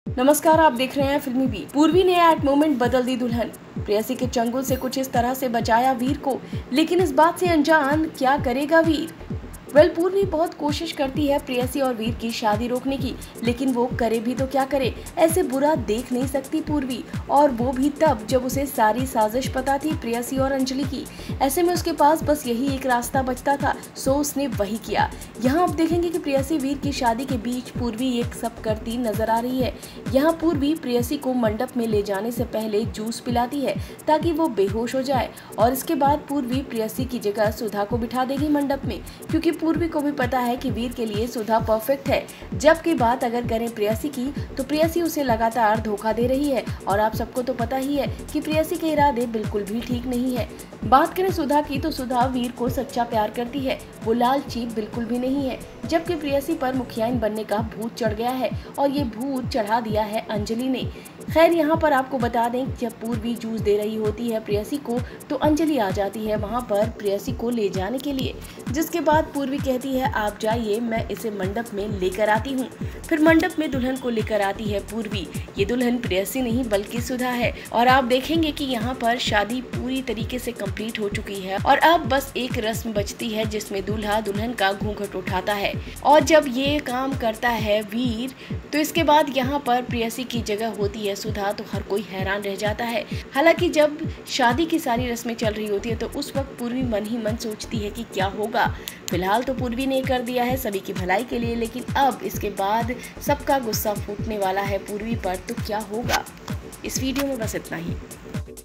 नमस्कार, आप देख रहे हैं फिल्मी बीट। पूर्वी ने एट मोमेंट बदल दी दुल्हन। प्रेयसी के चंगुल से कुछ इस तरह से बचाया वीर को, लेकिन इस बात से अनजान क्या करेगा वीर। पूर्वी बहुत कोशिश करती है प्रेयसी और वीर की शादी रोकने की, लेकिन वो करे भी तो क्या करे, ऐसे बुरा देख नहीं सकती पूर्वी, और वो भी तब जब उसे सारी साजिश पता थी प्रेयसी और अंजलि की। ऐसे में उसके पास बस यही एक रास्ता बचता था, सो उसने वही किया। यहाँ आप देखेंगे कि प्रेयसी वीर की शादी के बीच पूर्वी एक सब करती नजर आ रही है। यहाँ पूर्वी प्रेयसी को मंडप में ले जाने से पहले जूस पिलाती है ताकि वो बेहोश हो जाए, और इसके बाद पूर्वी प्रेयसी की जगह सुधा को बिठा देगी मंडप में, क्योंकि पूर्वी को भी पता है कि वीर के लिए सुधा परफेक्ट है। जबकि बात अगर करें प्रेयसी की, तो प्रेयसी उसे लगातार धोखा दे रही है, और आप सबको तो पता ही है कि प्रेयसी के इरादे बिल्कुल भी ठीक नहीं है। बात करें सुधा की, तो सुधा वीर को सच्चा प्यार करती है, वो लालची बिल्कुल भी नहीं है। जबकि प्रेयसी पर मुखियाइन बनने का भूत चढ़ गया है, और ये भूत चढ़ा दिया है अंजलि ने। खैर, यहाँ पर आपको बता दें, जब पूर्वी जूस दे रही होती है प्रेयसी को, तो अंजलि आ जाती है वहाँ पर प्रेयसी को ले जाने के लिए, जिसके बाद पूर्वी कहती है आप जाइए, मैं इसे मंडप में लेकर आती हूँ। फिर मंडप में दुल्हन को लेकर आती है पूर्वी। ये दुल्हन प्रेयसी नहीं बल्कि सुधा है, और आप देखेंगे कि यहाँ पर शादी पूरी तरीके से कंप्लीट हो चुकी है, और अब बस एक रस्म बचती है जिसमें दूल्हा दुल्हन का घूंघट उठाता है। और जब ये काम करता है वीर, तो इसके बाद यहाँ पर प्रेयसी की जगह होती है सुधा, तो हर कोई हैरान रह जाता है। हालांकि जब शादी की सारी रस्में चल रही होती है, तो उस वक्त पूर्वी मन ही मन सोचती है कि क्या होगा। फिलहाल तो पूर्वी ने कर दिया है सभी की भलाई के लिए, लेकिन अब इसके बाद सबका गुस्सा फूटने वाला है पूर्वी पर, तो क्या होगा। इस वीडियो में बस इतना ही।